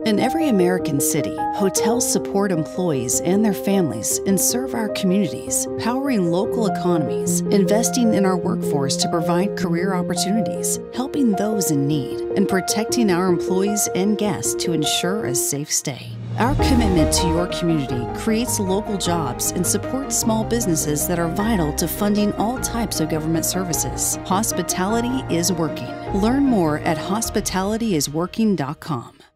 In every American city, hotels support employees and their families and serve our communities, powering local economies, investing in our workforce to provide career opportunities, helping those in need, and protecting our employees and guests to ensure a safe stay. Our commitment to your community creates local jobs and supports small businesses that are vital to funding all types of government services. Hospitality is working. Learn more at hospitalityisworking.com.